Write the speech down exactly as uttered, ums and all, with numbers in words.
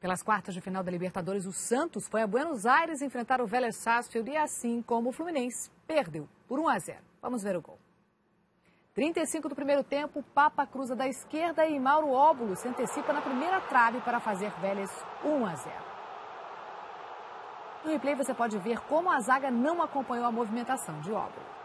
Pelas quartas de final da Libertadores, o Santos foi a Buenos Aires enfrentar o Vélez Sarsfield e assim como o Fluminense perdeu por um a zero. Vamos ver o gol. trinta e cinco do primeiro tempo, Papa cruza da esquerda e Mauro Óbulo se antecipa na primeira trave para fazer Vélez um a zero. No replay você pode ver como a zaga não acompanhou a movimentação de Óbulo.